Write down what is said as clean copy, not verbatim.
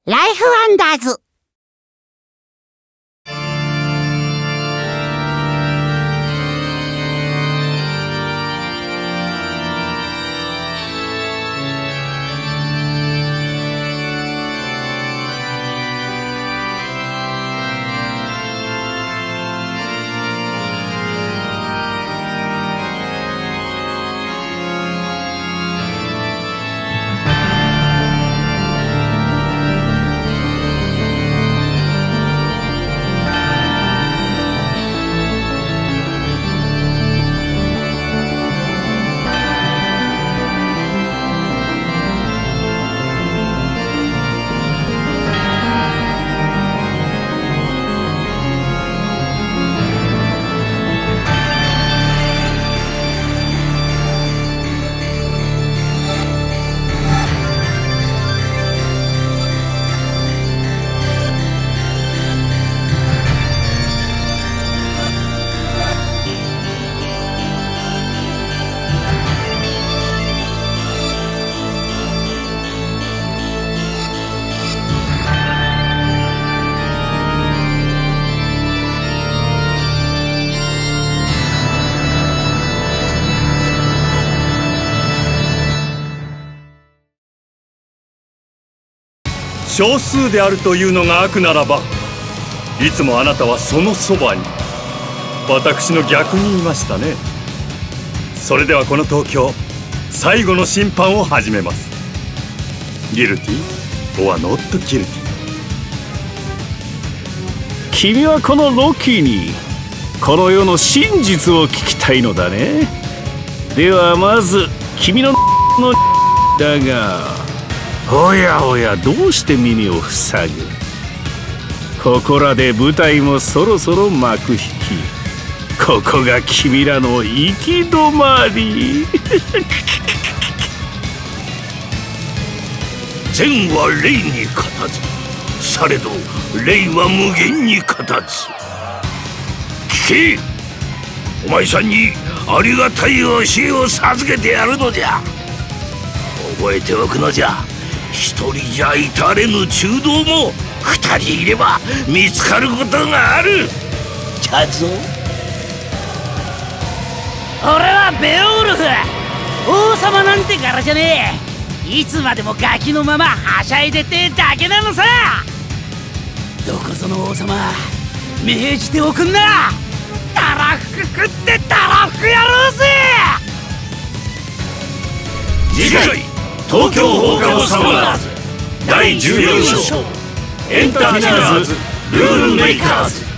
ライフワンダーズ。 少数であるというのが悪ならば、いつもあなたはそのそばに私の逆にいましたね。それではこの東京最後の審判を始めます。ギルティ or not guilty。 君はこのロッキーにこの世の真実を聞きたいのだね。ではまず君のだが、おやおや、どうして耳を塞ぐ。ここらで舞台もそろそろ幕引き。ここが君らの行き止まり。 善は霊に勝たず、されど霊は無限に勝たず。聞け、お前さんにありがたい教えを授けてやるのじゃ。覚えておくのじゃ。一人じゃ至れぬ中道も二人いれば見つかることがある。じゃぞ。 俺はベオウルフ。王様なんて柄じゃねえ。いつまでもガキのままはしゃいでてだけなのさ。どこぞの王様、命じておくんな。たらふく食ってたらふくやろうぜ。 次回東京放課後サマーズ第14章エンターテイナーズルールメイカーズ。